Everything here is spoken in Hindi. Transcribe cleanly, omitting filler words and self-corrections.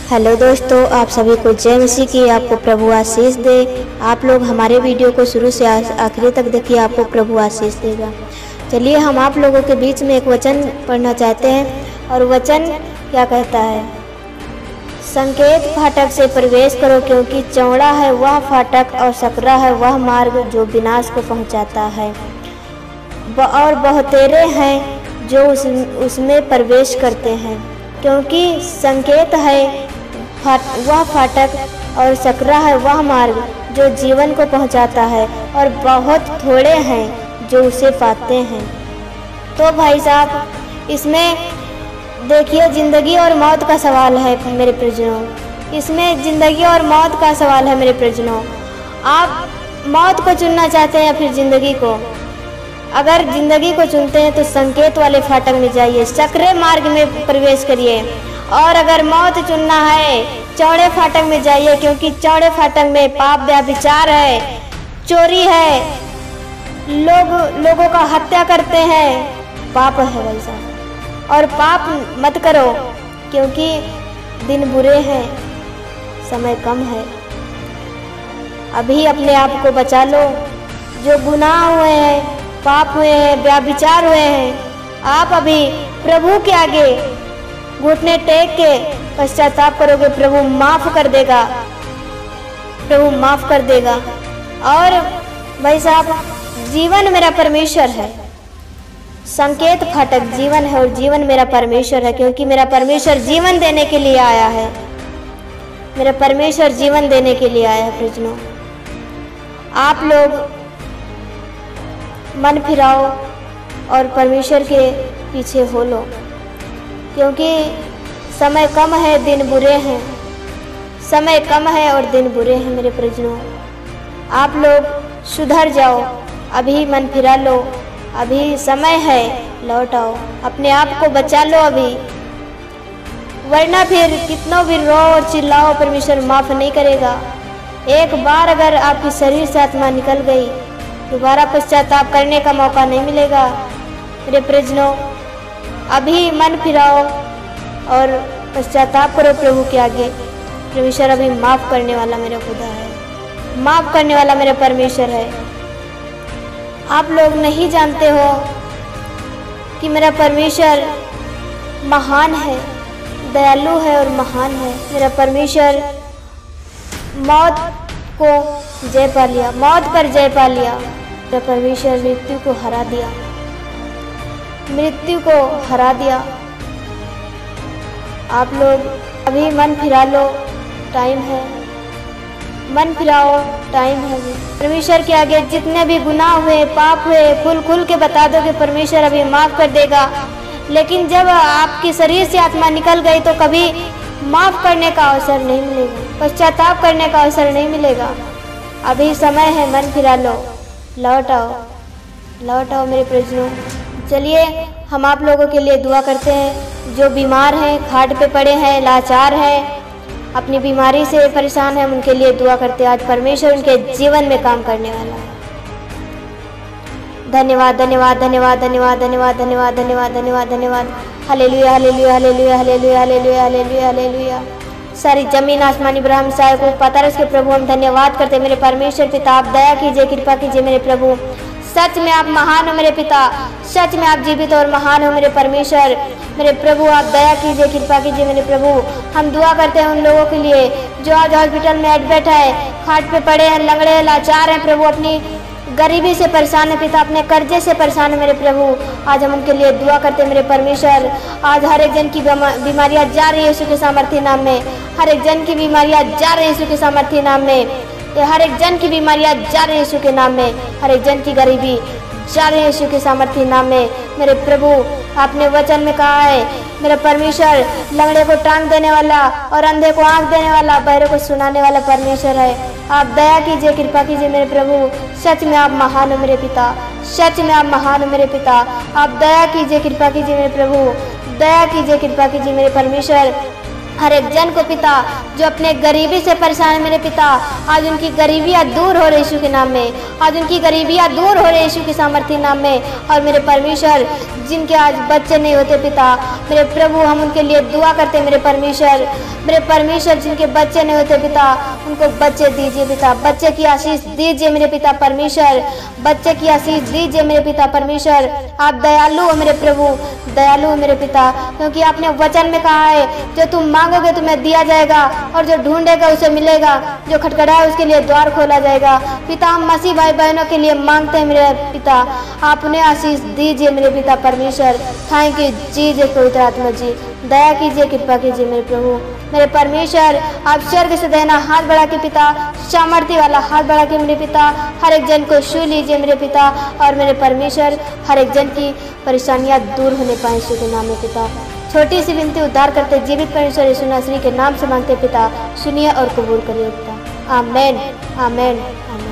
हेलो दोस्तों, आप सभी को जय मसीह की। आपको प्रभु आशीष दे। आप लोग हमारे वीडियो को शुरू से आखिरी तक देखिए, आपको प्रभु आशीष देगा। चलिए हम आप लोगों के बीच में एक वचन पढ़ना चाहते हैं और वचन क्या कहता है। संकेत फाटक से प्रवेश करो, क्योंकि चौड़ा है वह फाटक और सकरा है वह मार्ग जो विनाश को पहुंचाता है, और बहुतेरे हैं जो उसमें प्रवेश करते हैं। क्योंकि संकेत है वह फाटक और सकरा है वह मार्ग जो जीवन को पहुंचाता है, और बहुत थोड़े हैं जो उसे पाते हैं। तो भाई साहब, इसमें देखिए ज़िंदगी और मौत का सवाल है मेरे प्रियजनों। इसमें ज़िंदगी और मौत का सवाल है मेरे प्रियजनों। आप मौत को चुनना चाहते हैं या फिर ज़िंदगी को? अगर ज़िंदगी को चुनते हैं तो संकेत वाले फाटक में जाइए, सकरे मार्ग में प्रवेश करिए। और अगर मौत चुनना है, चौड़े फाटक में जाइए, क्योंकि चौड़े फाटक में पाप व्यभिचार है, चोरी है, लोगों का हत्या करते हैं, पाप है भाई साहब। और पाप मत करो, क्योंकि दिन बुरे हैं, समय कम है। अभी अपने आप को बचा लो। जो गुनाह हुए हैं, पाप हुए हैं, व्यभिचार हुए हैं, आप अभी प्रभु के आगे घुटने टेक के पश्चाताप करोगे, प्रभु माफ कर देगा, प्रभु माफ कर देगा। और भाई साहब, जीवन मेरा परमेश्वर है। संकेत फाटक जीवन है और जीवन मेरा परमेश्वर है, क्योंकि मेरा परमेश्वर जीवन देने के लिए आया है। मेरा परमेश्वर जीवन देने के लिए आया है। प्रियजनों, आप लोग मन फिराओ और परमेश्वर के पीछे हो लो, क्योंकि समय कम है, दिन बुरे हैं। समय कम है और दिन बुरे हैं मेरे प्रियजनों। आप लोग सुधर जाओ, अभी मन फिरा लो, अभी समय है, लौट आओ, अपने आप को बचा लो अभी। वरना फिर कितनों भी रो और चिल्लाओ, परमेश्वर माफ़ नहीं करेगा। एक बार अगर आपकी शरीर से आत्मा निकल गई, दोबारा पश्चाताप करने का मौका नहीं मिलेगा मेरे प्रियजनों। अभी मन फिराओ और पश्चाताप करो प्रभु के आगे। परमेश्वर अभी माफ़ करने वाला मेरा खुदा है, माफ़ करने वाला मेरा परमेश्वर है। आप लोग नहीं जानते हो कि मेरा परमेश्वर महान है, दयालु है और महान है। मेरा परमेश्वर मौत को जय पा लिया, मौत पर जय पा लिया। मेरा परमेश्वर मृत्यु को हरा दिया, मृत्यु को हरा दिया। आप लोग अभी मन फिरा लो, टाइम है, मन फिराओ, टाइम है। परमेश्वर के आगे जितने भी गुनाह हुए, पाप हुए, खुल के बता दो कि परमेश्वर अभी माफ़ कर देगा। लेकिन जब आपकी शरीर से आत्मा निकल गई तो कभी माफ़ करने का अवसर नहीं मिलेगा, पश्चाताप करने का अवसर नहीं मिलेगा। अभी समय है, मन फिरा लो, लौट आओ, लौट आओ मेरे प्रियजनों। चलिए हम आप लोगों के लिए दुआ करते हैं। जो बीमार हैं, खाट पे पड़े हैं, लाचार हैं, अपनी बीमारी से परेशान हैं, उनके लिए दुआ करते हैं। आज परमेश्वर उनके जीवन में काम करने वाला है। धन्यवाद, धन्यवाद, धन्यवाद, धन्यवाद, धन्यवाद, धन्यवाद, धन्यवाद, धन्यवाद, धन्यवाद। Hallelujah, hallelujah, hallelujah, hallelujah, hallelujah, hallelujah, hallelujah. सारी जमीन आसमानी ब्रह्म साय को पतारस के प्रभु हम धन्यवाद करते हैं। मेरे परमेश्वर पिता, आप दया कीजिए, कृपा कीजिए मेरे प्रभु। सच में आप महान हो मेरे पिता, सच में आप जीवित और महान हो मेरे परमेश्वर। मेरे प्रभु आप दया कीजिए, कृपा कीजिए मेरे प्रभु। हम दुआ करते हैं उन लोगों के लिए जो आज हॉस्पिटल में एडमिट है, खाट पे पड़े हैं, लंगड़े हैं, लाचार हैं प्रभु, अपनी गरीबी से परेशान है पिता, अपने कर्जे से परेशान है मेरे प्रभु। आज हम उनके लिए दुआ करते हैं मेरे परमेश्वर। आज हर एक जन की बीमारियाँ जा रही है यीशु के सामर्थ्य नाम में। हर एक जन की बीमारियाँ जा रही है यीशु के सामर्थ्य नाम में। हर एक जन की बीमारियाँ जा रही है यीशु के नाम में। हर एक जन की गरीबी जा रही है यीशु के सामर्थ्य नाम में मेरे प्रभु। आपने वचन में कहा है मेरा परमेश्वर लंगड़े को टांग देने वाला और अंधे को आंख देने वाला, बहरे को सुनाने वाला परमेश्वर है। आप दया कीजिए, कृपा कीजिए मेरे प्रभु। सच में आप महान हो मेरे पिता, सच में आप महान हो मेरे पिता। आप दया कीजिए, कृपा कीजिए मेरे प्रभु, दया कीजिए, कृपा कीजिए मेरे परमेश्वर। हर एक जन को पिता जो अपने गरीबी से परेशान है मेरे पिता, आज उनकी गरीबियाँ दूर हो रही यीशु के नाम में, आज उनकी गरीबियाँ दूर हो रही यीशु के सामर्थ्य नाम में। और मेरे परमेश्वर जिनके आज बच्चे नहीं होते पिता, मेरे प्रभु हम उनके लिए दुआ करते मेरे परमेश्वर जिनके बच्चे नहीं होते पिता, उनको बच्चे दीजिए पिता, बच्चे की आशीष दीजिए मेरे पिता परमेश्वर, बच्चे की आशीष दीजिए मेरे पिता परमेश्वर। आप दयालु हो मेरे प्रभु, दयालु हो मेरे पिता, क्योंकि आपने वचन में कहा है जो तुम मांगोगे तुम्हें दिया जाएगा और जो ढूंढेगा उसे मिलेगा, जो खटखटाए उसके लिए द्वार खोला जाएगा। पिता हम मसीह भाई बहनों के लिए मांगते हैं मेरे पिता, आप उन्हें आशीष दीजिए मेरे पिता परमेश्वर। थैंक यू जीजिए पवित्र आत्मा जी, दया कीजिए, कृपा कीजिए मेरे प्रभु मेरे परमेश्वर। आप स्वर्ग से देना हाथ बढ़ा के पिता, सामर्थ्य वाला हाथ बढ़ा के मेरे पिता हर एक जन को छू लीजिए मेरे पिता, और मेरे परमेश्वर हर एक जन की परेशानियां दूर होने पाए यीशु के नाम में पिता। छोटी सी विनती उद्धार करते जीवित परमेश्वर यीशु नासरी के नाम से मांगते पिता, सुनिए और कबूल करिए पिता। आमेन आमेन आमेन।